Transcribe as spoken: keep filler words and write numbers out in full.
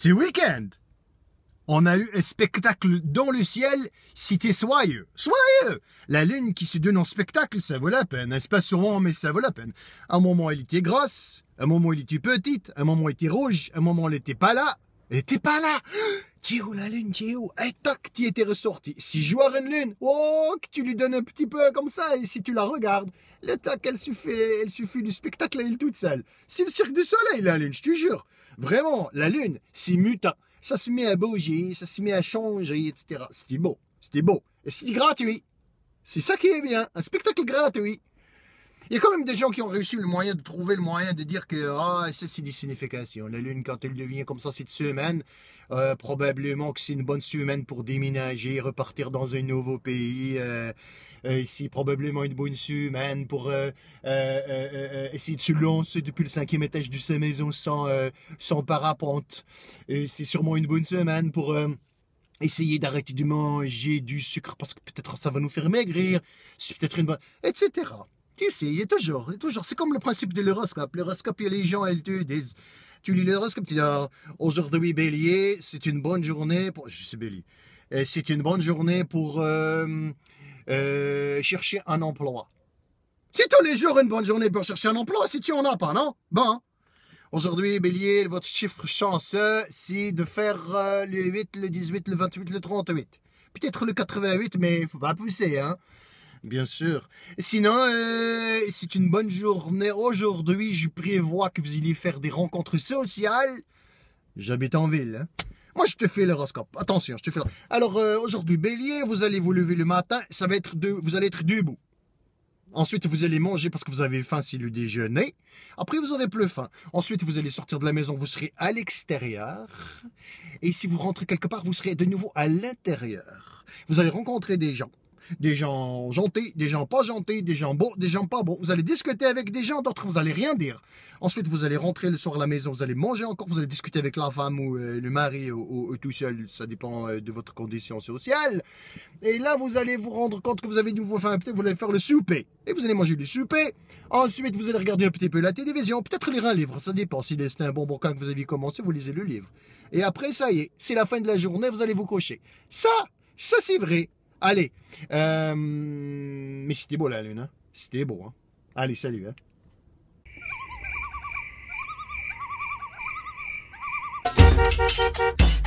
C'est week-end. On a eu un spectacle dans le ciel, c'était soyeux. Soyeux! La lune qui se donne en spectacle, ça vaut la peine. C'est pas souvent, mais ça vaut la peine. Un moment, elle était grosse. Un moment, elle était petite. Un moment, elle était rouge. Un moment, elle était pas là. Elle était pas là. Tu es où la lune? Tu es où? Et tac, tu étais ressorti. Si je vois une lune, oh, que tu lui donnes un petit peu comme ça, et si tu la regardes, le tac, elle suffit, elle suffit du spectacle, elle est toute seule. C'est le cirque du soleil, la lune, je te jure. Vraiment, la lune, c'est mutant. Ça se met à bouger, ça se met à changer, et cetera. C'était beau, c'était beau. Et c'était gratuit. C'est ça qui est bien, un spectacle gratuit. Il y a quand même des gens qui ont réussi le moyen de trouver le moyen de dire que ah, ça c'est des significations. La lune, quand elle devient comme ça cette semaine, euh, probablement que c'est une bonne semaine pour déménager, repartir dans un nouveau pays. Euh, euh, c'est probablement une bonne semaine pour euh, euh, euh, euh, essayer de se lancer depuis le cinquième étage de sa maison sans, euh, sans parapente. Et c'est sûrement une bonne semaine pour... Euh, essayer d'arrêter de manger du sucre parce que peut-être ça va nous faire maigrir. C'est peut-être une bonne... et cetera. Tu sais, il y a toujours, il y a toujours. C'est comme le principe de l'horoscope. L'horoscope, il y a les gens, elles te disent, tu lis l'horoscope, tu dis, ah, aujourd'hui Bélier, c'est une bonne journée pour, je sais Bélier, Euh, c'est une bonne journée pour euh, euh, chercher un emploi. C'est tous les jours une bonne journée pour chercher un emploi si tu en as pas, non? Bon. Aujourd'hui, Bélier, votre chiffre chanceux, c'est de faire euh, le huit, le dix-huit, le vingt-huit, le trente-huit. Peut-être le quatre-vingt-huit, mais il ne faut pas pousser, hein. Bien sûr. Sinon, euh, c'est une bonne journée. Aujourd'hui, je prévois que vous allez faire des rencontres sociales. J'habite en ville, hein. Moi, je te fais l'horoscope. Attention, je te fais l'horoscope. Alors, euh, aujourd'hui, Bélier, vous allez vous lever le matin. Ça va être de, vous allez être debout. Ensuite, vous allez manger parce que vous avez faim, c'est le déjeuner. Après, vous aurez plus faim. Ensuite, vous allez sortir de la maison, vous serez à l'extérieur. Et si vous rentrez quelque part, vous serez de nouveau à l'intérieur. Vous allez rencontrer des gens. Des gens gentils, des gens pas gentils, des gens beaux, des gens pas beaux. Vous allez discuter avec des gens, d'autres, vous allez rien dire. Ensuite, vous allez rentrer le soir à la maison, vous allez manger encore, vous allez discuter avec la femme ou euh, le mari ou, ou, ou tout seul, ça dépend euh, de votre condition sociale. Et là, vous allez vous rendre compte que vous avez de nouveau faim, peut-être vous allez faire le souper. Et vous allez manger du souper. Ensuite, vous allez regarder un petit peu la télévision, peut-être lire un livre, ça dépend. Si c'était un bon bouquin que vous aviez commencé, vous lisez le livre. Et après, ça y est, c'est la fin de la journée, vous allez vous coucher. Ça, ça c'est vrai. Allez, euh, mais c'était beau la lune, hein? C'était beau, hein? Allez, salut, hein?